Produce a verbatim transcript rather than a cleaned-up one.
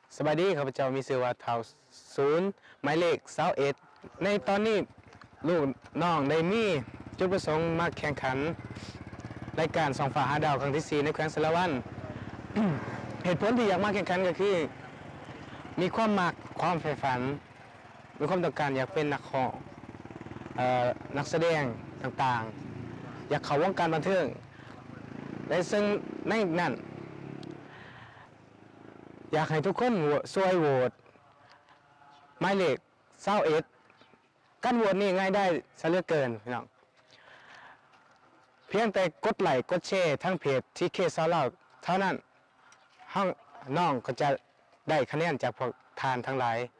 สบายดีข้าพเจ้ามีชื่อว่าเท่าศูนย์หมายเลขสาวเอ็ดในตอนนี้ลูกน้องได้มีจุดประสงค์มาแข่งขันรายการสองฝาหาดาวครั้งที่สี่ในแขวงสารวัตร เหตุผลที่อยากมาแข่งขันก็คือมีความมักความใฝ่ฝันมีความต้องการอยากเป็นนักร้องนักแสดงต่างๆอยากเข้าวงการบันเทิงและซึ่งในนั้นอยากให้ทุกคนช่วยโหวตหมายเลขเศร้าเอ็ดการโหวตนี่ง่ายได้ซะเหลือเกินพี่น้องเพียงแต่กดไลค์กดแชร์ทั้งเพจที่เคสาวเล่าเท่านั้นห้องน้องก็จะได้คะแนนจากพวกทานทั้งหลาย